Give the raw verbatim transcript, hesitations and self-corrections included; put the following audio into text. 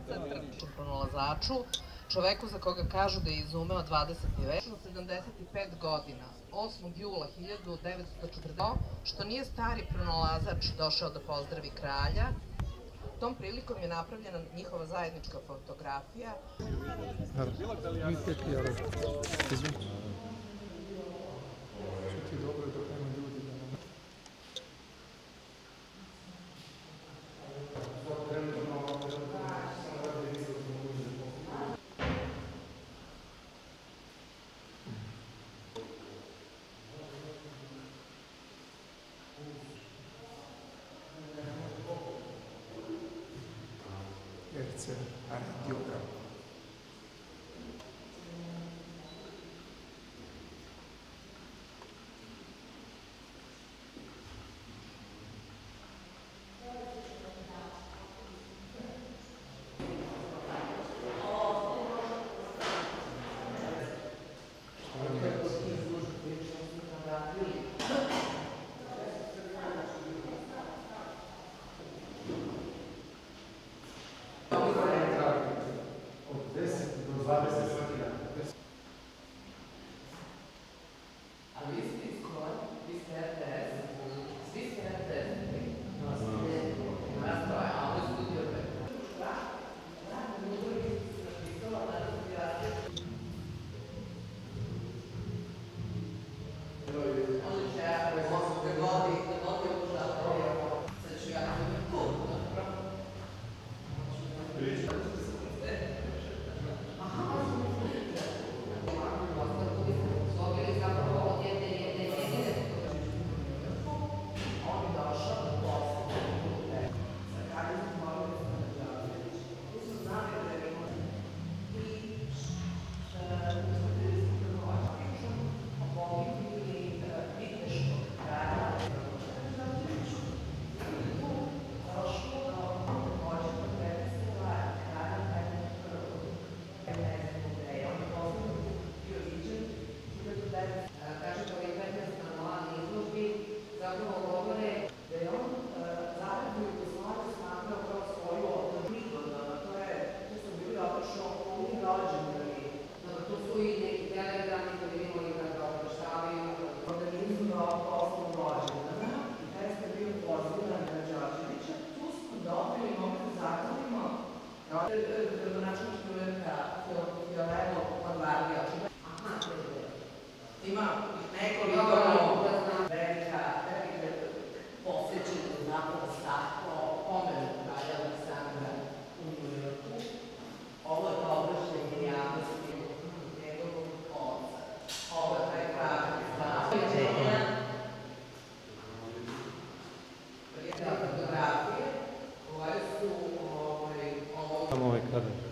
pronalazaču, čoveku za koga kažu da je izumeo dvadeseti vek, sedamdeset pet godina, osmog jula hiljadu devetsto četrdeset. Što nije stari pronalazač došao da pozdravi kralja, tom prilikom je napravljena njihova zajednička fotografija. Terza radiogram. Ima nekoliko velika, velika posvećena zapravo statko pomenu kralja Aleksandra u Njujorku. Ovo je obraćanje javnosti njegovog oca. Ovo je taj pravi zaveđenja. Fotografije koje su ovo... Samo ovaj kadar.